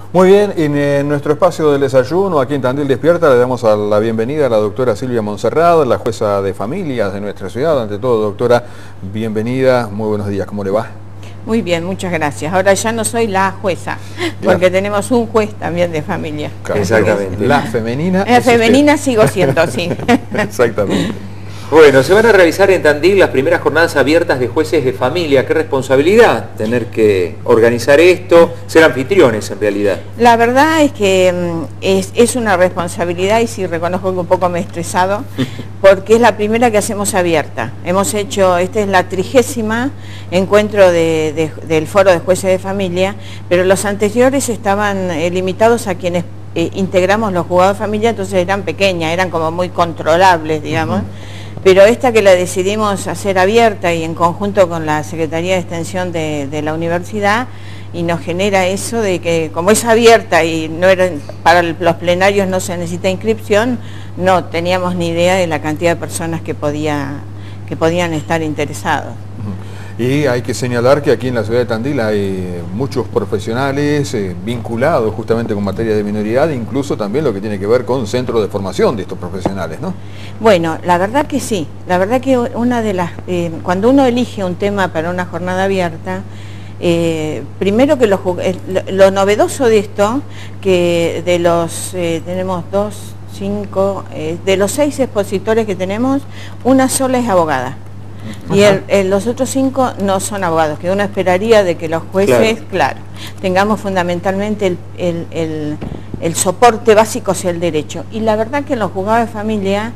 Muy bien, en nuestro espacio del desayuno, aquí en Tandil Despierta, le damos la bienvenida a la doctora Silvia Monserrat, la jueza de familias de nuestra ciudad. Ante todo, doctora, bienvenida, muy buenos días, ¿cómo le va? Muy bien, muchas gracias. Ahora ya no soy la jueza, porque tenemos un juez también de familia. Claro, exactamente. La femenina. La femenina sigo siendo, sí. Exactamente. Bueno, se van a realizar en Tandil las primeras jornadas abiertas de jueces de familia. Qué responsabilidad tener que organizar esto, ser anfitriones en realidad. La verdad es que es una responsabilidad, y sí reconozco que un poco me he estresado, porque es la primera que hacemos abierta. Hemos hecho, esta es la 30ª encuentro del Foro de Jueces de Familia, pero los anteriores estaban limitados a quienes integramos los juzgados de familia, entonces eran pequeñas, eran como muy controlables, digamos. Pero esta que la decidimos hacer abierta y en conjunto con la Secretaría de Extensión de la universidad, y nos genera eso de que como es abierta y no era, para los plenarios no se necesita inscripción, no teníamos ni idea de la cantidad de personas que podían estar interesados. Y hay que señalar que aquí en la ciudad de Tandil hay muchos profesionales vinculados justamente con materia de minoridad, incluso también lo que tiene que ver con centros de formación de estos profesionales, ¿no? Bueno, la verdad que sí. La verdad que una de las cuando uno elige un tema para una jornada abierta, primero que lo novedoso de esto, que de los tenemos 5, de los 6 expositores que tenemos, una sola es abogada. Y los otros 5 no son abogados, que uno esperaría de que los jueces, claro, tengamos fundamentalmente el soporte básico sea el derecho. Y la verdad que en los juzgados de familia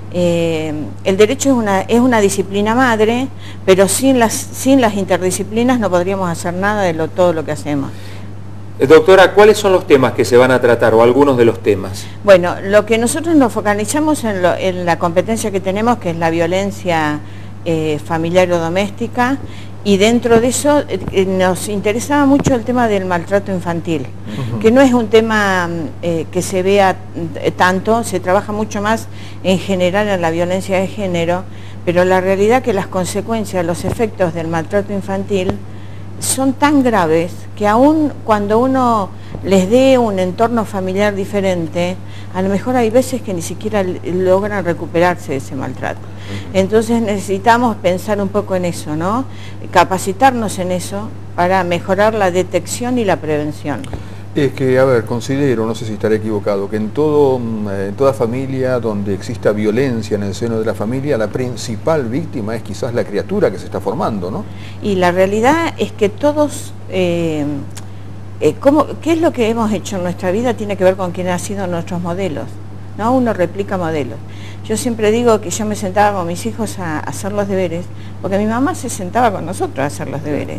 el derecho es una disciplina madre, pero sin las interdisciplinas no podríamos hacer nada de todo lo que hacemos. Doctora, ¿cuáles son los temas que se van a tratar o algunos de los temas? Bueno, lo que nosotros nos focalizamos en la competencia que tenemos, que es la violencia familiar o doméstica, y dentro de eso nos interesaba mucho el tema del maltrato infantil, que no es un tema que se vea tanto, se trabaja mucho más en general en la violencia de género, pero la realidad que las consecuencias, los efectos del maltrato infantil son tan graves que aún cuando uno les dé un entorno familiar diferente, a lo mejor hay veces que ni siquiera logran recuperarse de ese maltrato. Entonces necesitamos pensar un poco en eso, ¿no? Capacitarnos en eso para mejorar la detección y la prevención. Es que, a ver, considero, no sé si estaré equivocado, que en toda familia donde exista violencia en el seno de la familia, la principal víctima es quizás la criatura que se está formando, ¿no? Y la realidad es que todos, ¿qué es lo que hemos hecho en nuestra vida? Tiene que ver con quiénes han sido nuestros modelos, ¿no? Uno replica modelos. Yo siempre digo que yo me sentaba con mis hijos a hacer los deberes, porque mi mamá se sentaba con nosotros a hacer los deberes.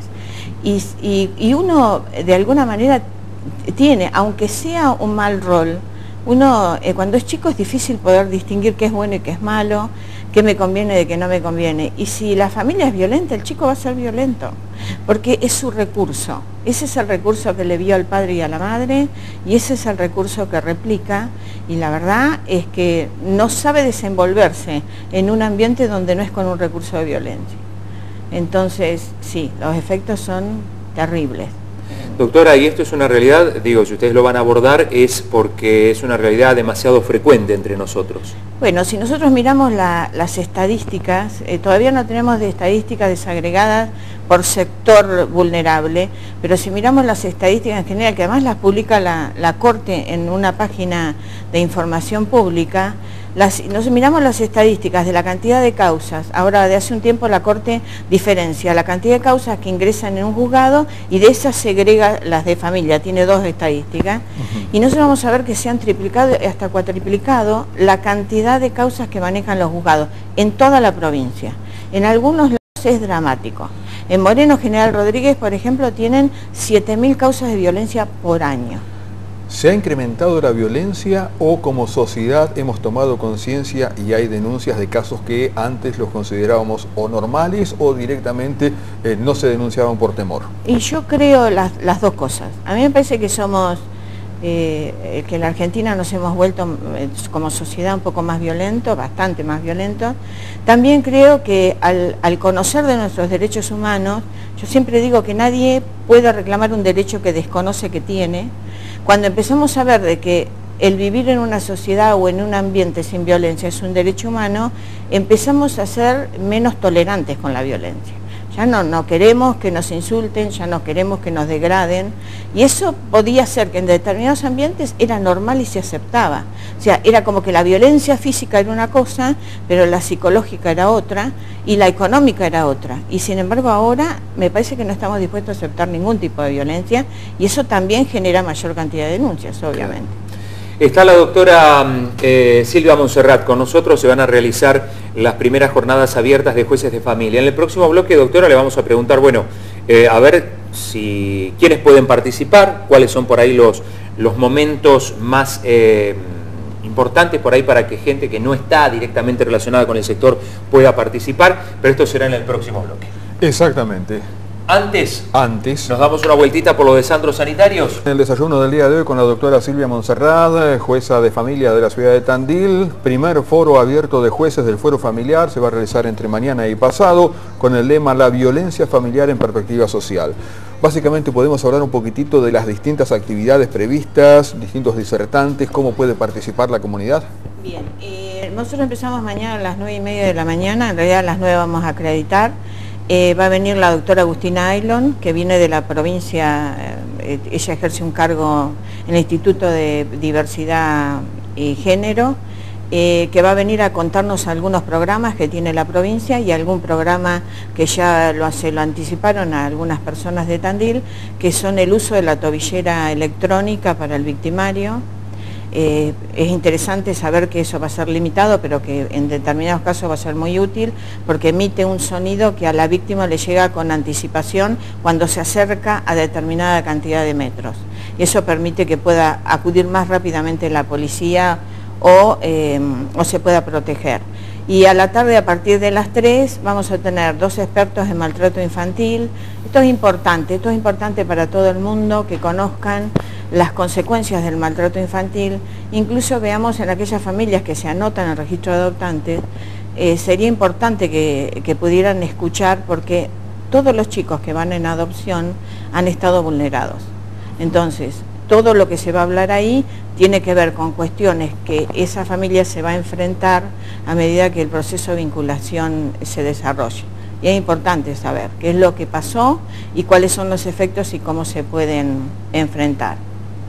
Y uno, de alguna manera, tiene, aunque sea un mal rol, uno cuando es chico es difícil poder distinguir qué es bueno y qué es malo, qué me conviene de qué no me conviene. Y si la familia es violenta, el chico va a ser violento, porque es su recurso. Ese es el recurso que le vio al padre y a la madre, y ese es el recurso que replica, y la verdad es que no sabe desenvolverse en un ambiente donde no es con un recurso de violencia. Entonces, sí, los efectos son terribles. Doctora, y esto es una realidad, digo, si ustedes lo van a abordar es porque es una realidad demasiado frecuente entre nosotros. Bueno, si nosotros miramos las estadísticas, todavía no tenemos de estadísticas desagregadas por sector vulnerable, pero si miramos las estadísticas en general, que además las publica la Corte en una página de información pública, nos miramos las estadísticas de la cantidad de causas. Ahora, de hace un tiempo la Corte diferencia la cantidad de causas que ingresan en un juzgado y de esas segrega las de familia, tiene 2 estadísticas. Y nosotros vamos a ver que se han triplicado y hasta cuatriplicado la cantidad de causas que manejan los juzgados en toda la provincia. En algunos lados es dramático. En Moreno, General Rodríguez, por ejemplo, tienen 7.000 causas de violencia por año. ¿Se ha incrementado la violencia o como sociedad hemos tomado conciencia y hay denuncias de casos que antes los considerábamos o normales o directamente no se denunciaban por temor? Y yo creo las dos cosas. A mí me parece que somos, que en la Argentina nos hemos vuelto como sociedad un poco más violentos, bastante más violentos. También creo que al conocer de nuestros derechos humanos, yo siempre digo que nadie puede reclamar un derecho que desconoce que tiene, Cuando empezamos a ver de que el vivir en una sociedad o en un ambiente sin violencia es un derecho humano, empezamos a ser menos tolerantes con la violencia. Ya no queremos que nos insulten, ya no queremos que nos degraden, y eso podía ser que en determinados ambientes era normal y se aceptaba. O sea, era como que la violencia física era una cosa, pero la psicológica era otra, y la económica era otra. Y sin embargo ahora me parece que no estamos dispuestos a aceptar ningún tipo de violencia, y eso también genera mayor cantidad de denuncias, obviamente. Está la doctora Silvia Monserrat con nosotros. Se van a realizar las primeras jornadas abiertas de jueces de familia. En el próximo bloque, doctora, le vamos a preguntar, bueno, a ver si quiénes pueden participar, cuáles son por ahí los momentos más importantes por ahí para que gente que no está directamente relacionada con el sector pueda participar, pero esto será en el próximo bloque. Exactamente. Antes, nos damos una vueltita por los desandros sanitarios. El desayuno del día de hoy con la doctora Silvia Monserrat, jueza de familia de la ciudad de Tandil. Primer foro abierto de jueces del fuero familiar se va a realizar entre mañana y pasado con el lema La violencia familiar en perspectiva social. Básicamente podemos hablar un poquitito de las distintas actividades previstas, distintos disertantes, cómo puede participar la comunidad. Bien, nosotros empezamos mañana a las 9:30 de la mañana, en realidad a las 9 vamos a acreditar. Va a venir la doctora Agustina Aylon, que viene de la provincia, ella ejerce un cargo en el Instituto de Diversidad y Género, que va a venir a contarnos algunos programas que tiene la provincia y algún programa que ya lo anticiparon a algunas personas de Tandil, que son el uso de la tobillera electrónica para el victimario. Es interesante saber que eso va a ser limitado, pero que en determinados casos va a ser muy útil, porque emite un sonido que a la víctima le llega con anticipación cuando se acerca a determinada cantidad de metros. Y eso permite que pueda acudir más rápidamente la policía o se pueda proteger. Y a la tarde, a partir de las 3, vamos a tener 2 expertos en maltrato infantil. Esto es importante para todo el mundo, que conozcan las consecuencias del maltrato infantil. Incluso veamos en aquellas familias que se anotan en el registro de adoptantes, sería importante que pudieran escuchar, porque todos los chicos que van en adopción han estado vulnerados. Entonces, todo lo que se va a hablar ahí tiene que ver con cuestiones que esa familia se va a enfrentar a medida que el proceso de vinculación se desarrolle. Y es importante saber qué es lo que pasó y cuáles son los efectos y cómo se pueden enfrentar.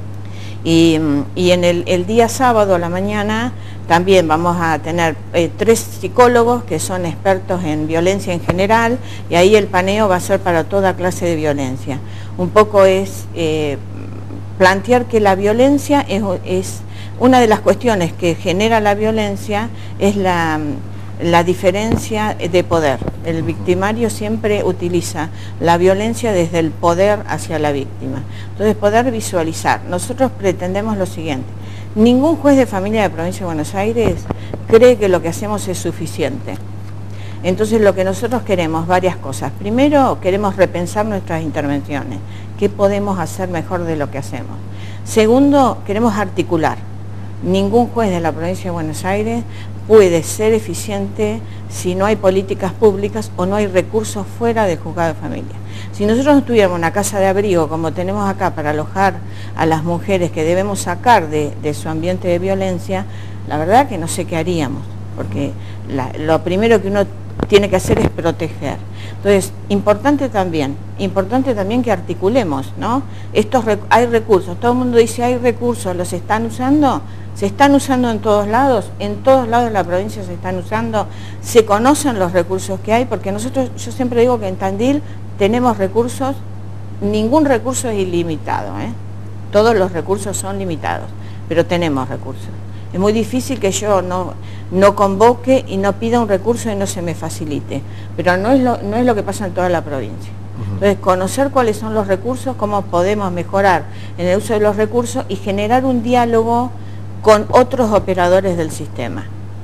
Y en el día sábado a la mañana también vamos a tener 3 psicólogos que son expertos en violencia en general, y ahí el paneo va a ser para toda clase de violencia. Un poco es plantear que la violencia es una de las cuestiones que genera la violencia, es la diferencia de poder. El victimario siempre utiliza la violencia desde el poder hacia la víctima. Entonces, poder visualizar. Nosotros pretendemos lo siguiente: ningún juez de familia de la provincia de Buenos Aires cree que lo que hacemos es suficiente. Entonces, lo que nosotros queremos, varias cosas. Primero, queremos repensar nuestras intervenciones. ¿Qué podemos hacer mejor de lo que hacemos? Segundo, queremos articular. Ningún juez de la provincia de Buenos Aires puede ser eficiente si no hay políticas públicas o no hay recursos fuera del juzgado de familia. Si nosotros no tuviéramos una casa de abrigo como tenemos acá para alojar a las mujeres que debemos sacar de su ambiente de violencia, la verdad que no sé qué haríamos, porque lo primero que uno tiene que hacer es proteger. Entonces, importante también que articulemos, ¿no? Hay recursos, todo el mundo dice hay recursos, ¿los están usando? Se están usando en todos lados de la provincia se están usando, se conocen los recursos que hay, porque yo siempre digo que en Tandil tenemos recursos, ningún recurso es ilimitado, todos los recursos son limitados, pero tenemos recursos. Es muy difícil que yo no convoque y no pida un recurso y no se me facilite, pero no es lo que pasa en toda la provincia. Entonces, conocer cuáles son los recursos, cómo podemos mejorar en el uso de los recursos y generar un diálogo con otros operadores del sistema.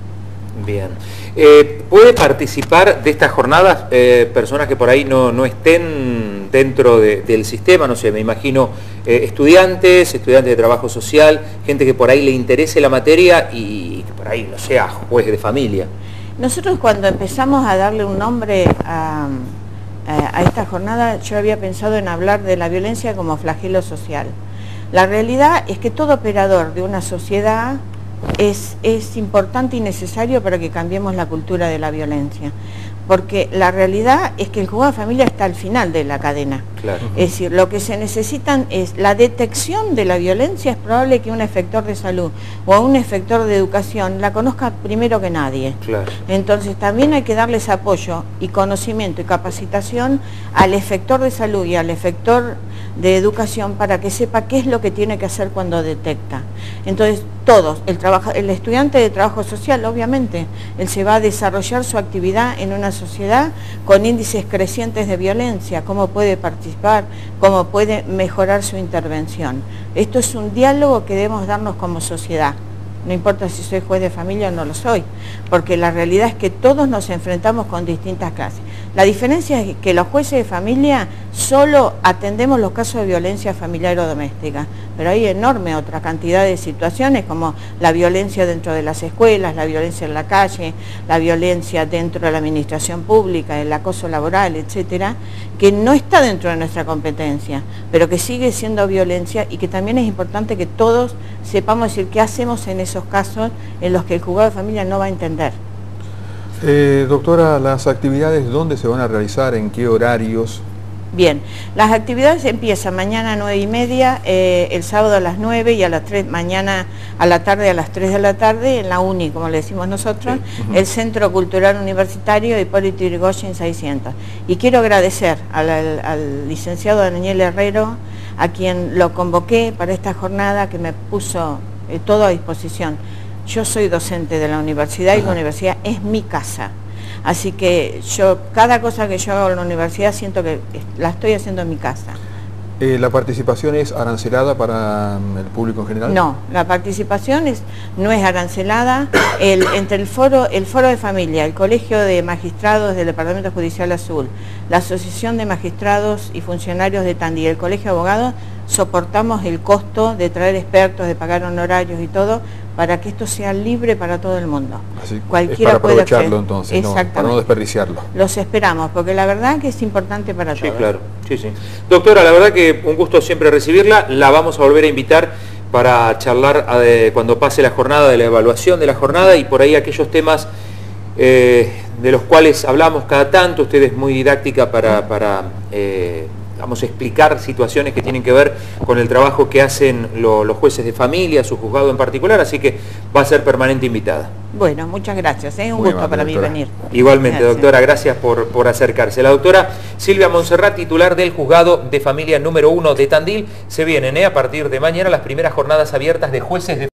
Bien. ¿Puede participar de estas jornadas personas que por ahí no estén dentro del sistema? No sé, me imagino estudiantes de trabajo social, gente que por ahí le interese la materia y que por ahí no sea juez de familia. Nosotros, cuando empezamos a darle un nombre a esta jornada, yo había pensado en hablar de la violencia como flagelo social. La realidad es que todo operador de una sociedad es importante y necesario para que cambiemos la cultura de la violencia. Porque la realidad es que el juzgado de familia está al final de la cadena. Claro. Es decir, lo que se necesitan es la detección de la violencia. Es probable que un efector de salud o un efector de educación la conozca primero que nadie. Claro. Entonces también hay que darles apoyo y conocimiento y capacitación al efector de salud y al efector de educación para que sepa qué es lo que tiene que hacer cuando detecta. Entonces todos, el estudiante de trabajo social, obviamente, él se va a desarrollar su actividad en una sociedad con índices crecientes de violencia, cómo puede participar, cómo puede mejorar su intervención. Esto es un diálogo que debemos darnos como sociedad. No importa si soy juez de familia o no lo soy, porque la realidad es que todos nos enfrentamos con distintas clases. La diferencia es que los jueces de familia solo atendemos los casos de violencia familiar o doméstica, pero hay enorme otra cantidad de situaciones como la violencia dentro de las escuelas, la violencia en la calle, la violencia dentro de la administración pública, el acoso laboral, etcétera, que no está dentro de nuestra competencia, pero que sigue siendo violencia y que también es importante que todos sepamos decir qué hacemos en esos casos en los que el juzgado de familia no va a entender. Doctora, ¿las actividades dónde se van a realizar? ¿En qué horarios? Bien, las actividades empiezan mañana a 9:30, el sábado a las 9 y a las 3, mañana a la tarde a las 3 de la tarde en la UNI, como le decimos nosotros, sí. El Centro Cultural Universitario Hipólito Yrigoyen 600. Y quiero agradecer al licenciado Daniel Herrero, a quien lo convoqué para esta jornada, que me puso todo a disposición. Yo soy docente de la universidad y la universidad es mi casa. Así que yo, cada cosa que yo hago en la universidad siento que la estoy haciendo en mi casa. ¿La participación es arancelada para el público en general? No, la participación no es arancelada. Entre el foro de familia, el Colegio de Magistrados del Departamento Judicial Azul, la Asociación de Magistrados y Funcionarios de Tandil y el Colegio de Abogados, soportamos el costo de traer expertos, de pagar honorarios y todo, para que esto sea libre para todo el mundo. Así, cualquiera es para aprovecharlo entonces, no, para no desperdiciarlo. Los esperamos, porque la verdad que es importante para todos. Sí, claro. Sí, sí. Doctora, la verdad que un gusto siempre recibirla. La vamos a volver a invitar para charlar cuando pase la jornada, de la evaluación de la jornada y por ahí aquellos temas de los cuales hablamos cada tanto. Usted es muy didáctica para vamos a explicar situaciones que tienen que ver con el trabajo que hacen los jueces de familia, su juzgado en particular, así que va a ser permanente invitada. Bueno, muchas gracias, un gusto para mí venir. Igualmente, gracias. Doctora, gracias por acercarse. La doctora Silvia Montserrat, titular del Juzgado de Familia número 1 de Tandil. Se vienen a partir de mañana las primeras jornadas abiertas de jueces de